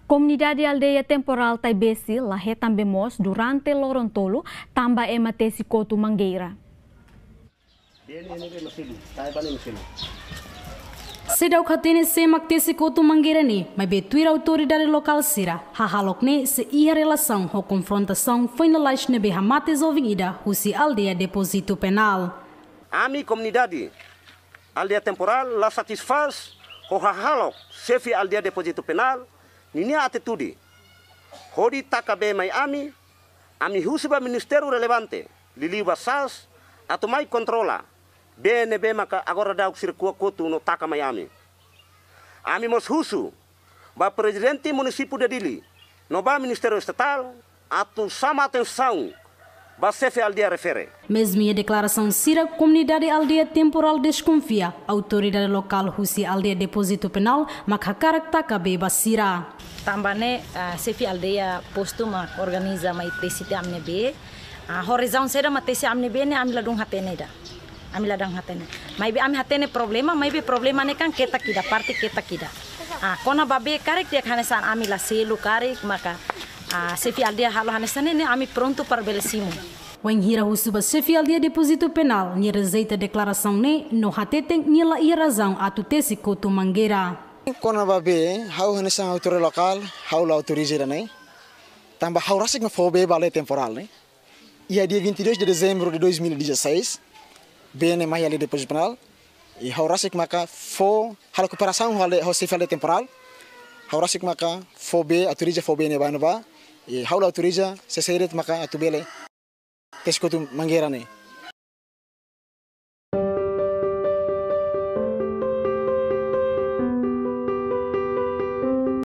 Komunidade Aldeia Temporal Taibessi, Lahetan bemos durante Lorontolo, tamba ematesi kotu mangueira. Sedau katene se maktesi kotu mangueira ni, mas betuir autoridade local sira, hahalok ne se ia relação ho confrontação finalize ne behamates ovinida, husi aldeia deposito penal. Ami comunidade Aldeia Temporal la satisfaz ho hahalok sefi aldeia deposito penal, ninia atitude. Hodi takabe mai ami husiba ministério relevante, liliba sas, atau mai controla. BNB maka agora dá o circuito kotu no taka mai ami. Ami mos husu, ba presidente município de Dili, no ba ministério estatal, atau sama atenção, ba sefe aldeia refere. Mesmo a declaração sira, comunidade aldeia temporal desconfia, autoridade local husi aldeia deposito penal, maka karak takabe basira. Tambane sefi aldeia posto ma organiza mai tesite amne be, horizon seda ma tesi amne be ne amila dong hatene da. Amila dang hatene. Mai be am hatene problema, mai be problema ne kan kita kida parti kita kida. Kona babe karek dia hanesan amila selu karek maka sefi aldeia halo hanesane ne ami pronto para belesimu. Wen hira husuba sefi aldeia deposito penal, ni rezeita declaração ne no hateten ni la ia razão atu tesi kotu mangueira. Kona babe hau hanesan autoridade local, hau la autorize ne. Tamba hau rasik na fobe balé temporal ne. E a dia 22 de dezembro de 2016, BN mai ali depois penal e haurasik maka fo hala cooperação ho sefi aldeia temporal haurasik maka fo be autoriza fo be ne ba e haula autoriza se seret maka atubele teskotu mangueira ne